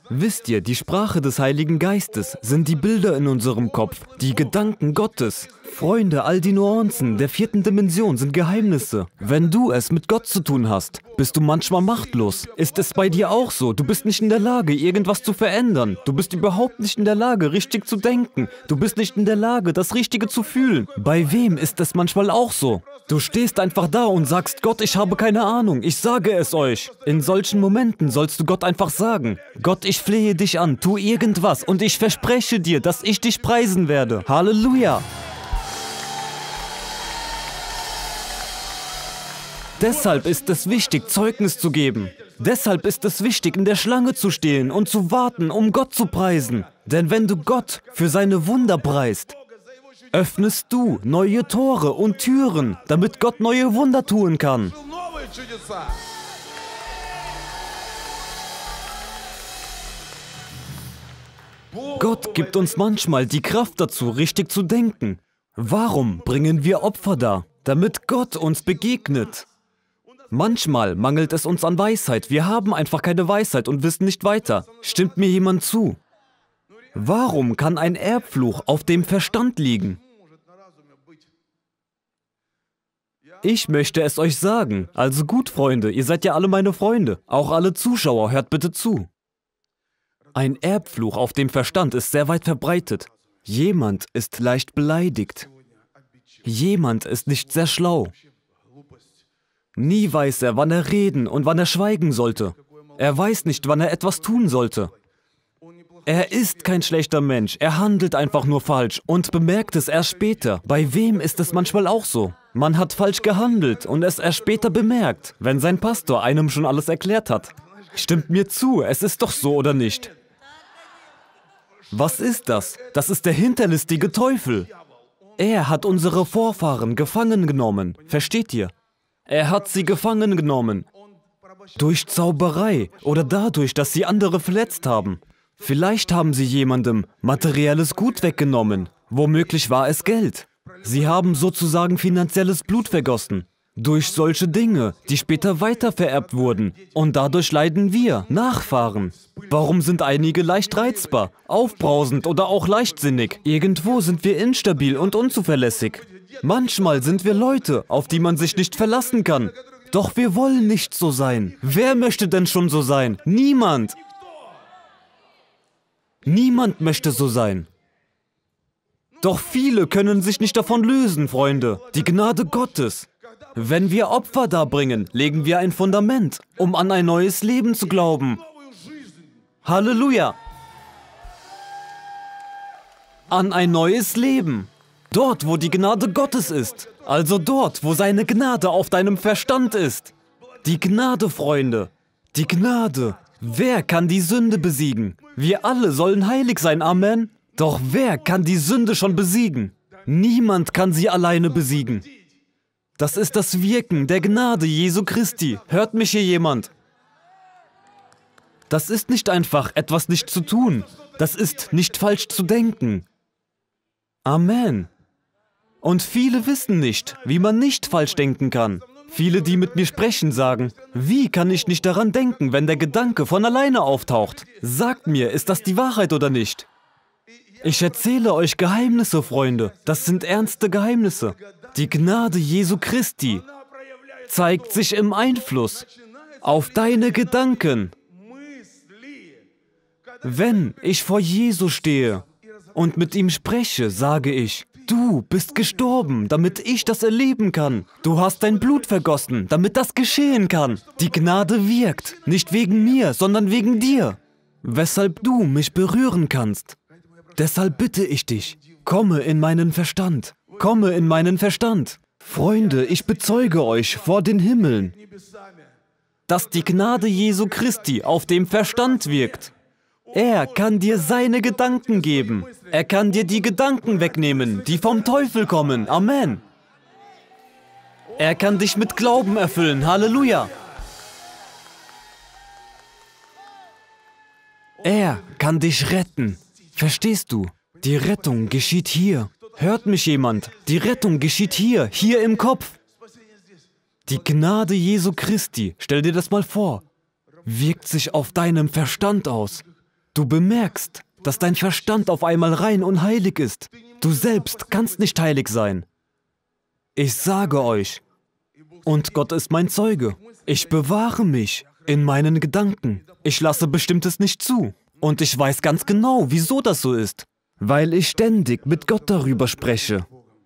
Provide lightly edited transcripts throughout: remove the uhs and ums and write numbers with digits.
Wisst ihr, die Sprache des Heiligen Geistes sind die Bilder in unserem Kopf, die Gedanken Gottes. Freunde, all die Nuancen der 4. Dimension sind Geheimnisse. Wenn du es mit Gott zu tun hast, bist du manchmal machtlos. Ist es bei dir auch so? Du bist nicht in der Lage, irgendwas zu verändern. Du bist überhaupt nicht in der Lage, richtig zu denken. Du bist nicht in der Lage, das Richtige zu fühlen. Bei wem ist es manchmal auch so? Du stehst einfach da und sagst, Gott, ich habe keine Ahnung, ich sage es euch. In solchen Momenten sollst du Gott einfach sagen, Gott, ich flehe dich an, tu irgendwas und ich verspreche dir, dass ich dich preisen werde. Halleluja! Deshalb ist es wichtig, Zeugnis zu geben. Deshalb ist es wichtig, in der Schlange zu stehen und zu warten, um Gott zu preisen. Denn wenn du Gott für seine Wunder preist, öffnest du neue Tore und Türen, damit Gott neue Wunder tun kann. Gott gibt uns manchmal die Kraft dazu, richtig zu denken. Warum bringen wir Opfer dar? Damit Gott uns begegnet. Manchmal mangelt es uns an Weisheit. Wir haben einfach keine Weisheit und wissen nicht weiter. Stimmt mir jemand zu? Warum kann ein Erbfluch auf dem Verstand liegen? Ich möchte es euch sagen. Also gut, Freunde, ihr seid ja alle meine Freunde. Auch alle Zuschauer, hört bitte zu. Ein Erbfluch auf dem Verstand ist sehr weit verbreitet. Jemand ist leicht beleidigt. Jemand ist nicht sehr schlau. Nie weiß er, wann er reden und wann er schweigen sollte. Er weiß nicht, wann er etwas tun sollte. Er ist kein schlechter Mensch, er handelt einfach nur falsch und bemerkt es erst später. Bei wem ist es manchmal auch so? Man hat falsch gehandelt und es erst später bemerkt, wenn sein Pastor einem schon alles erklärt hat. Stimmt mir zu, es ist doch so, oder nicht? Was ist das? Das ist der hinterlistige Teufel. Er hat unsere Vorfahren gefangen genommen, versteht ihr? Er hat sie gefangen genommen. Durch Zauberei oder dadurch, dass sie andere verletzt haben. Vielleicht haben sie jemandem materielles Gut weggenommen. Womöglich war es Geld. Sie haben sozusagen finanzielles Blut vergossen. Durch solche Dinge, die später weitervererbt wurden. Und dadurch leiden wir, Nachfahren. Warum sind einige leicht reizbar, aufbrausend oder auch leichtsinnig? Irgendwo sind wir instabil und unzuverlässig. Manchmal sind wir Leute, auf die man sich nicht verlassen kann. Doch wir wollen nicht so sein. Wer möchte denn schon so sein? Niemand. Niemand möchte so sein. Doch viele können sich nicht davon lösen, Freunde. Die Gnade Gottes. Wenn wir Opfer darbringen, legen wir ein Fundament, um an ein neues Leben zu glauben. Halleluja! An ein neues Leben. Dort, wo die Gnade Gottes ist. Also dort, wo seine Gnade auf deinem Verstand ist. Die Gnade, Freunde. Die Gnade. Wer kann die Sünde besiegen? Wir alle sollen heilig sein, Amen. Doch wer kann die Sünde schon besiegen? Niemand kann sie alleine besiegen. Das ist das Wirken der Gnade Jesu Christi. Hört mich hier jemand? Das ist nicht einfach, etwas nicht zu tun. Das ist nicht falsch zu denken. Amen. Und viele wissen nicht, wie man nicht falsch denken kann. Viele, die mit mir sprechen, sagen, wie kann ich nicht daran denken, wenn der Gedanke von alleine auftaucht? Sagt mir, ist das die Wahrheit oder nicht? Ich erzähle euch Geheimnisse, Freunde. Das sind ernste Geheimnisse. Die Gnade Jesu Christi zeigt sich im Einfluss auf deine Gedanken. Wenn ich vor Jesus stehe und mit ihm spreche, sage ich, du bist gestorben, damit ich das erleben kann. Du hast dein Blut vergossen, damit das geschehen kann. Die Gnade wirkt, nicht wegen mir, sondern wegen dir, weshalb du mich berühren kannst. Deshalb bitte ich dich, komme in meinen Verstand. Komme in meinen Verstand. Freunde, ich bezeuge euch vor den Himmeln, dass die Gnade Jesu Christi auf dem Verstand wirkt. Er kann dir seine Gedanken geben. Er kann dir die Gedanken wegnehmen, die vom Teufel kommen. Amen. Er kann dich mit Glauben erfüllen. Halleluja. Er kann dich retten. Verstehst du? Die Rettung geschieht hier. Hört mich jemand? Die Rettung geschieht hier, hier im Kopf. Die Gnade Jesu Christi, stell dir das mal vor, wirkt sich auf deinem Verstand aus. Du bemerkst, dass dein Verstand auf einmal rein und heilig ist. Du selbst kannst nicht heilig sein. Ich sage euch, und Gott ist mein Zeuge, ich bewahre mich in meinen Gedanken. Ich lasse Bestimmtes nicht zu. Und ich weiß ganz genau, wieso das so ist. Weil ich ständig mit Gott darüber spreche.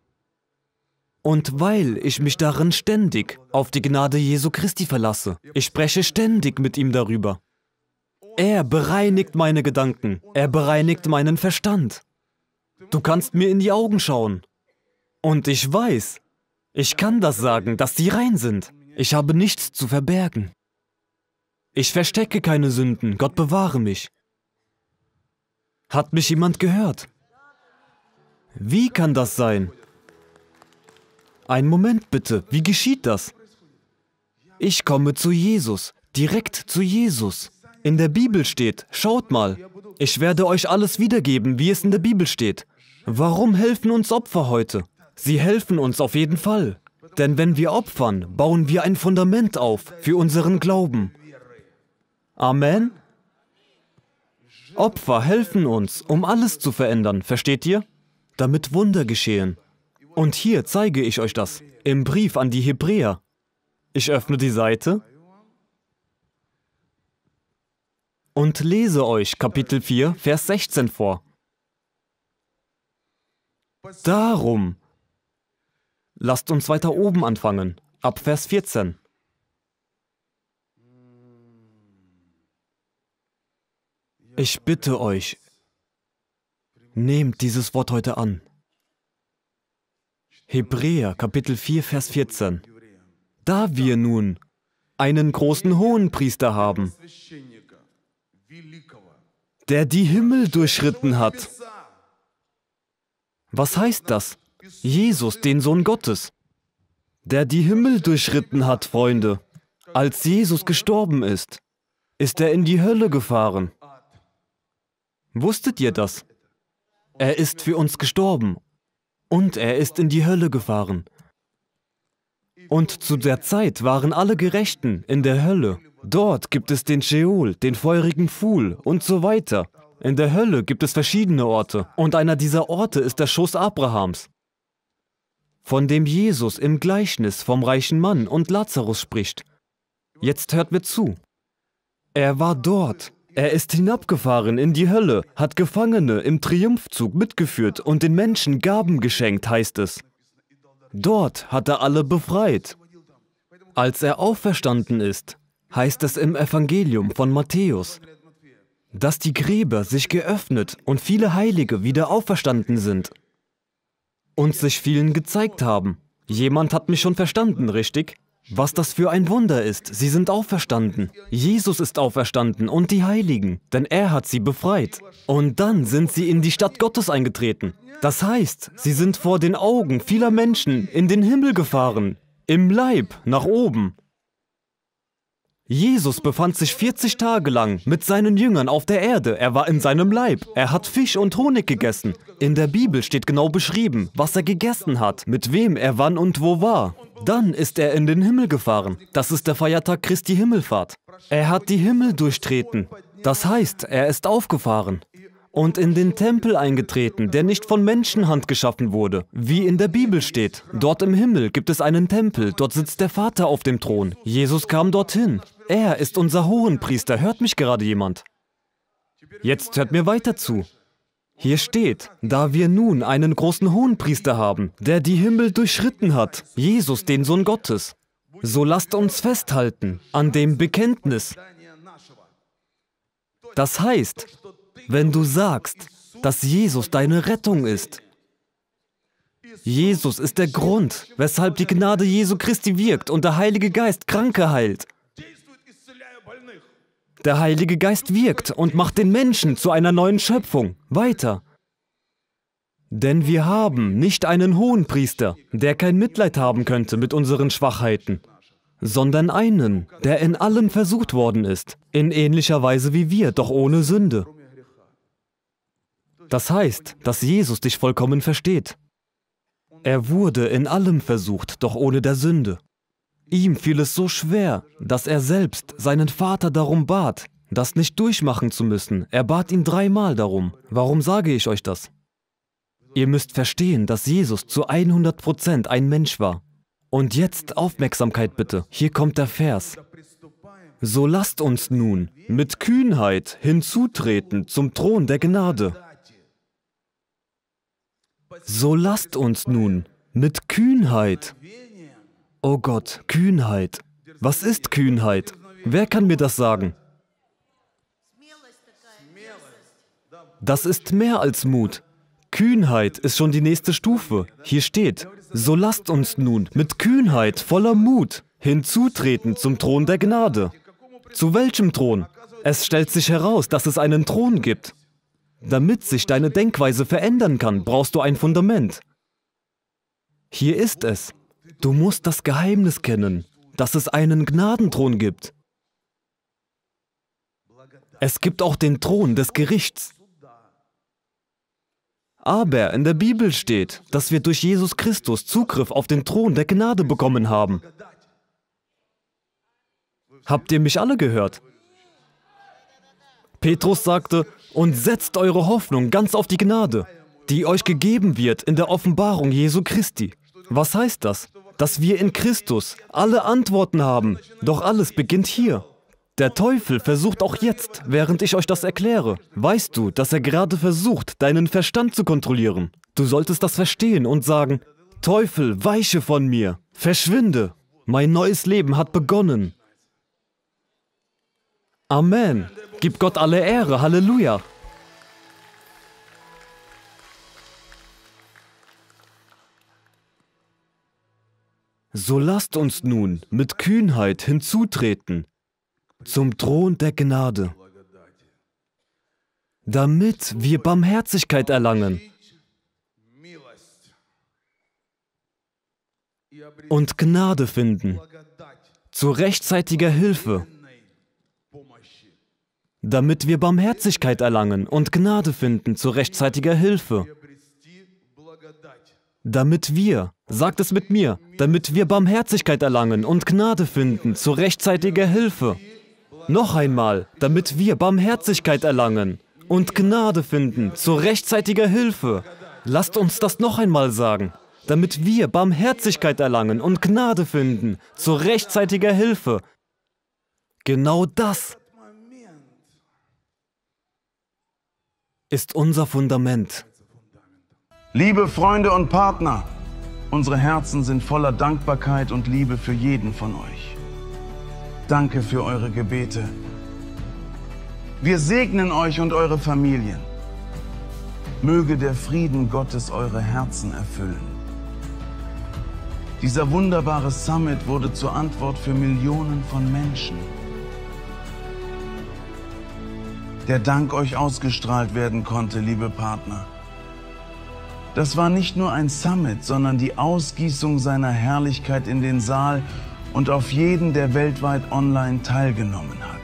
Und weil ich mich darin ständig auf die Gnade Jesu Christi verlasse. Ich spreche ständig mit ihm darüber. Er bereinigt meine Gedanken. Er bereinigt meinen Verstand. Du kannst mir in die Augen schauen. Und ich weiß, ich kann das sagen, dass sie rein sind. Ich habe nichts zu verbergen. Ich verstecke keine Sünden. Gott bewahre mich. Hat mich jemand gehört? Wie kann das sein? Einen Moment bitte, wie geschieht das? Ich komme zu Jesus, direkt zu Jesus. In der Bibel steht, schaut mal, ich werde euch alles wiedergeben, wie es in der Bibel steht. Warum helfen uns Opfer heute? Sie helfen uns auf jeden Fall. Denn wenn wir opfern, bauen wir ein Fundament auf für unseren Glauben. Amen? Opfer helfen uns, um alles zu verändern, versteht ihr? Damit Wunder geschehen. Und hier zeige ich euch das, im Brief an die Hebräer. Ich öffne die Seite und lese euch Kapitel 4, Vers 16 vor. Darum, lasst uns weiter oben anfangen, ab Vers 14. Ich bitte euch, nehmt dieses Wort heute an. Hebräer, Kapitel 4, Vers 14. Da wir nun einen großen Hohenpriester haben, der die Himmel durchschritten hat. Was heißt das? Jesus, den Sohn Gottes. Der die Himmel durchschritten hat, Freunde. Als Jesus gestorben ist er in die Hölle gefahren. Wusstet ihr das? Er ist für uns gestorben. Und er ist in die Hölle gefahren. Und zu der Zeit waren alle Gerechten in der Hölle. Dort gibt es den Scheol, den feurigen Pfuhl und so weiter. In der Hölle gibt es verschiedene Orte. Und einer dieser Orte ist der Schoß Abrahams, von dem Jesus im Gleichnis vom reichen Mann und Lazarus spricht. Jetzt hört mir zu. Er war dort. Er ist hinabgefahren in die Hölle, hat Gefangene im Triumphzug mitgeführt und den Menschen Gaben geschenkt, heißt es. Dort hat er alle befreit. Als er auferstanden ist, heißt es im Evangelium von Matthäus, dass die Gräber sich geöffnet und viele Heilige wieder auferstanden sind und sich vielen gezeigt haben. Jemand hat mich schon verstanden, richtig? Was das für ein Wunder ist, sie sind auferstanden. Jesus ist auferstanden und die Heiligen, denn er hat sie befreit. Und dann sind sie in die Stadt Gottes eingetreten. Das heißt, sie sind vor den Augen vieler Menschen in den Himmel gefahren, im Leib nach oben. Jesus befand sich 40 Tage lang mit seinen Jüngern auf der Erde. Er war in seinem Leib. Er hat Fisch und Honig gegessen. In der Bibel steht genau beschrieben, was er gegessen hat, mit wem er wann und wo war. Dann ist er in den Himmel gefahren. Das ist der Feiertag Christi Himmelfahrt. Er hat die Himmel durchtreten. Das heißt, er ist aufgefahren und in den Tempel eingetreten, der nicht von Menschenhand geschaffen wurde, wie in der Bibel steht. Dort im Himmel gibt es einen Tempel, dort sitzt der Vater auf dem Thron. Jesus kam dorthin. Er ist unser Hohenpriester. Hört mich gerade jemand? Jetzt hört mir weiter zu. Hier steht, da wir nun einen großen Hohenpriester haben, der die Himmel durchschritten hat, Jesus, den Sohn Gottes. So lasst uns festhalten an dem Bekenntnis. Das heißt, wenn du sagst, dass Jesus deine Rettung ist, Jesus ist der Grund, weshalb die Gnade Jesu Christi wirkt und der Heilige Geist Kranke heilt. Der Heilige Geist wirkt und macht den Menschen zu einer neuen Schöpfung. Weiter. Denn wir haben nicht einen Hohenpriester, der kein Mitleid haben könnte mit unseren Schwachheiten, sondern einen, der in allem versucht worden ist, in ähnlicher Weise wie wir, doch ohne Sünde. Das heißt, dass Jesus dich vollkommen versteht. Er wurde in allem versucht, doch ohne der Sünde. Ihm fiel es so schwer, dass er selbst seinen Vater darum bat, das nicht durchmachen zu müssen. Er bat ihn 3-mal darum. Warum sage ich euch das? Ihr müsst verstehen, dass Jesus zu 100% ein Mensch war. Und jetzt Aufmerksamkeit bitte. Hier kommt der Vers. So lasst uns nun mit Kühnheit hinzutreten zum Thron der Gnade. So lasst uns nun mit Kühnheit. Oh Gott, Kühnheit. Was ist Kühnheit? Wer kann mir das sagen? Das ist mehr als Mut. Kühnheit ist schon die nächste Stufe. Hier steht, so lasst uns nun mit Kühnheit, voller Mut hinzutreten zum Thron der Gnade. Zu welchem Thron? Es stellt sich heraus, dass es einen Thron gibt. Damit sich deine Denkweise verändern kann, brauchst du ein Fundament. Hier ist es. Du musst das Geheimnis kennen, dass es einen Gnadenthron gibt. Es gibt auch den Thron des Gerichts. Aber in der Bibel steht, dass wir durch Jesus Christus Zugriff auf den Thron der Gnade bekommen haben. Habt ihr mich alle gehört? Petrus sagte, und setzt eure Hoffnung ganz auf die Gnade, die euch gegeben wird in der Offenbarung Jesu Christi. Was heißt das? Dass wir in Christus alle Antworten haben, doch alles beginnt hier. Der Teufel versucht auch jetzt, während ich euch das erkläre. Weißt du, dass er gerade versucht, deinen Verstand zu kontrollieren? Du solltest das verstehen und sagen, Teufel, weiche von mir, verschwinde, mein neues Leben hat begonnen. Amen. Gib Gott alle Ehre, Halleluja. So lasst uns nun mit Kühnheit hinzutreten zum Thron der Gnade, damit wir Barmherzigkeit erlangen und Gnade finden, zu rechtzeitiger Hilfe. Damit wir Barmherzigkeit erlangen und Gnade finden zu rechtzeitiger Hilfe. Damit wir, sagt es mit mir, damit wir Barmherzigkeit erlangen und Gnade finden zu rechtzeitiger Hilfe. Noch einmal, damit wir Barmherzigkeit erlangen und Gnade finden zu rechtzeitiger Hilfe. Lasst uns das noch einmal sagen. Damit wir Barmherzigkeit erlangen und Gnade finden zu rechtzeitiger Hilfe. Genau das ist unser Fundament. Liebe Freunde und Partner, unsere Herzen sind voller Dankbarkeit und Liebe für jeden von euch. Danke für eure Gebete. Wir segnen euch und eure Familien. Möge der Frieden Gottes eure Herzen erfüllen. Dieser wunderbare Summit wurde zur Antwort für Millionen von Menschen. Der Dank euch ausgestrahlt werden konnte, liebe Partner. Das war nicht nur ein Summit, sondern die Ausgießung seiner Herrlichkeit in den Saal und auf jeden, der weltweit online teilgenommen hat.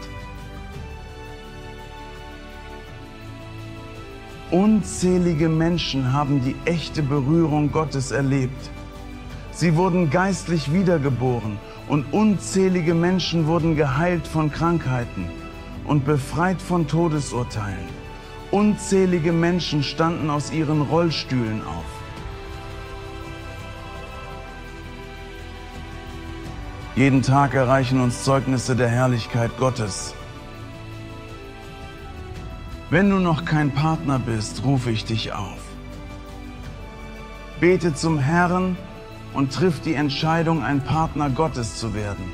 Unzählige Menschen haben die echte Berührung Gottes erlebt. Sie wurden geistlich wiedergeboren und unzählige Menschen wurden geheilt von Krankheiten und befreit von Todesurteilen. Unzählige Menschen standen aus ihren Rollstühlen auf. Jeden Tag erreichen uns Zeugnisse der Herrlichkeit Gottes. Wenn du noch kein Partner bist, rufe ich dich auf. Bete zum Herrn und triff die Entscheidung, ein Partner Gottes zu werden.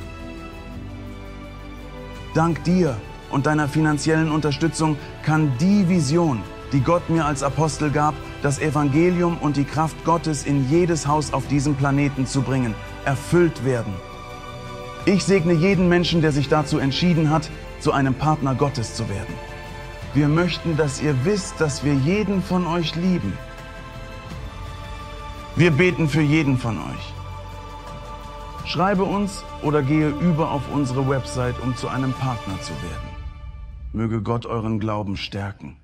Dank dir und deiner finanziellen Unterstützung kann die Vision, die Gott mir als Apostel gab, das Evangelium und die Kraft Gottes in jedes Haus auf diesem Planeten zu bringen, erfüllt werden. Ich segne jeden Menschen, der sich dazu entschieden hat, zu einem Partner Gottes zu werden. Wir möchten, dass ihr wisst, dass wir jeden von euch lieben. Wir beten für jeden von euch. Schreibe uns oder gehe über auf unsere Website, um zu einem Partner zu werden. Möge Gott euren Glauben stärken.